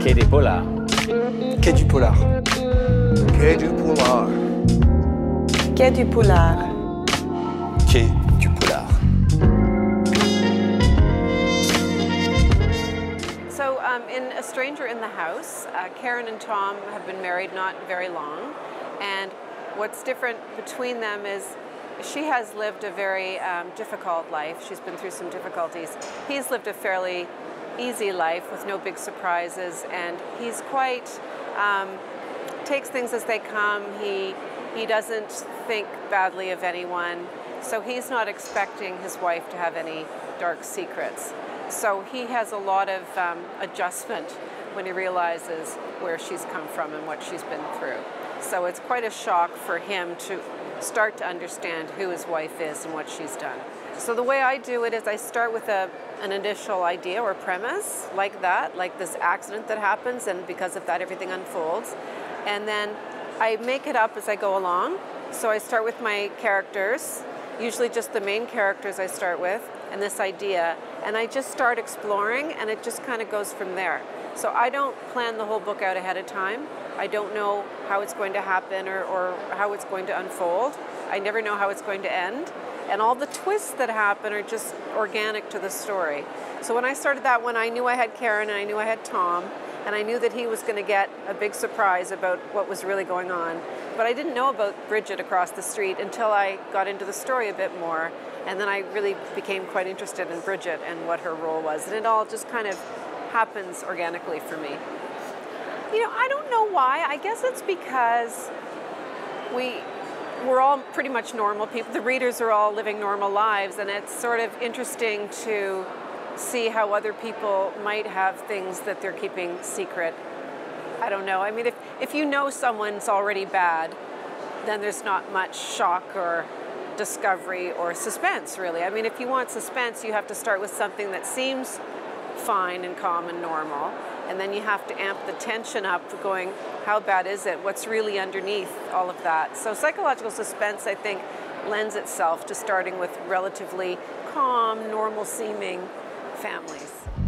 Quai des Polars. Quai du Polar. Quai du Polar. Quai du Polar. Quai du Polar. So in A Stranger in the House, Karen and Tom have been married not very long, and what's different between them is she has lived a very difficult life. She's been through some difficulties. He's lived a fairly easy life with no big surprises, and he's quite, takes things as they come. He doesn't think badly of anyone, so he's not expecting his wife to have any dark secrets. So he has a lot of adjustment when he realizes where she's come from and what she's been through. So it's quite a shock for him to start to understand who his wife is and what she's done. So the way I do it is I start with an initial idea or premise like that, like this accident that happens, and because of that everything unfolds. And then I make it up as I go along. So I start with my characters, usually just the main characters I start with, and this idea, and I just start exploring, and it just kind of goes from there. So I don't plan the whole book out ahead of time. I don't know how it's going to happen or how it's going to unfold. I never know how it's going to end. And all the twists that happen are just organic to the story. So when I started that one, I knew I had Karen and I knew I had Tom, and I knew that he was going to get a big surprise about what was really going on. But I didn't know about Bridget across the street until I got into the story a bit more. And then I really became quite interested in Bridget and what her role was. And it all just kind of happens organically for me. You know, I don't know why. I guess it's because we're all pretty much normal people. The readers are all living normal lives, and it's sort of interesting to see how other people might have things that they're keeping secret. I don't know. I mean, if you know someone's already bad, then there's not much shock or discovery or suspense, really. I mean, if you want suspense, you have to start with something that seems fine and calm and normal, and then you have to amp the tension up going, how bad is it? What's really underneath all of that? So psychological suspense, I think, lends itself to starting with relatively calm, normal-seeming families.